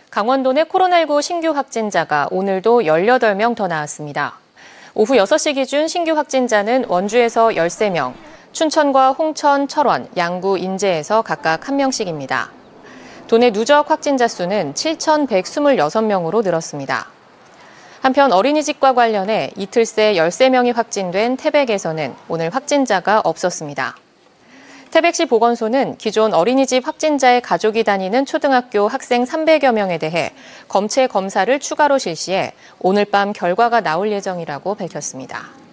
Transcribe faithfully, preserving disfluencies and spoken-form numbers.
강원도 내 코로나십구 신규 확진자가 오늘도 열여덟 명 더 나왔습니다. 오후 여섯 시 기준 신규 확진자는 원주에서 열세 명, 춘천과 홍천, 철원, 양구, 인제에서 각각 한 명씩입니다. 도내 누적 확진자 수는 칠천백이십육 명으로 늘었습니다. 한편 어린이집과 관련해 이틀 새 열세 명이 확진된 태백에서는 오늘 확진자가 없었습니다. 태백시 보건소는 기존 어린이집 확진자의 가족이 다니는 초등학교 학생 삼백여 명에 대해 검체 검사를 추가로 실시해 오늘 밤 결과가 나올 예정이라고 밝혔습니다.